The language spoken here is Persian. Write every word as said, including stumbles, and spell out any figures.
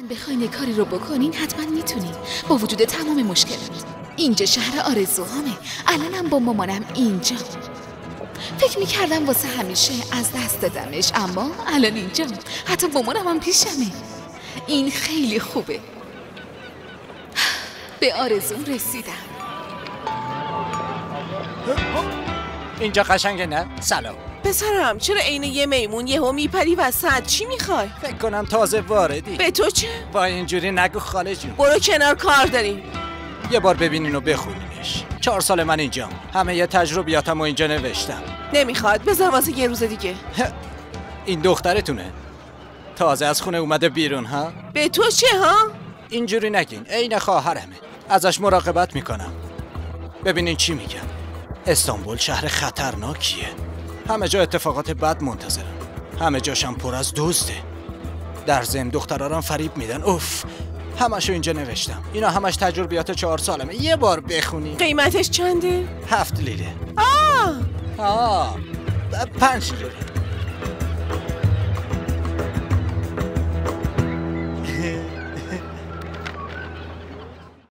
اگه بخواین کاری رو بکنین حتما میتونین با وجود تمام مشکلات. اینجا شهر آرزوهامه. الانم با مامانم اینجا. فکر میکردم واسه همیشه از دست دادمش، اما الان اینجا. حتی مامانم هم پیشمه. این خیلی خوبه. به آرزوم رسیدم. اینجا قشنگه نه؟ سلام. پسرم چرا عین یه میمون یهو میپری وسط؟ چی میخوای؟ فکر کنم تازه واردی. به تو چه؟ با اینجوری نگو خاله جون. برو کنار، کار داریم. یه بار ببینین و بخونینش. چهار سال من اینجام. همه یه تجربیاتمو اینجا نوشتم. نمیخواد، بذار واسه یه روز دیگه. این دخترتونه؟ تازه از خونه اومده بیرون ها؟ به تو چه ها؟ اینجوری نگین، عین خواهرمه. ازش مراقبت میکنم. ببینین چی میگم. استانبول شهر خطرناکیه. همه جا اتفاقات بد منتظرن. همه جاشم پر از دزده. در ضمن دخترارم فریب میدن. اوف، همشو اینجا نوشتم. اینا همش تجربیات چهار سالمه. یه بار بخونی. قیمتش چنده؟ هفت لیره. آه آه پنج لیره.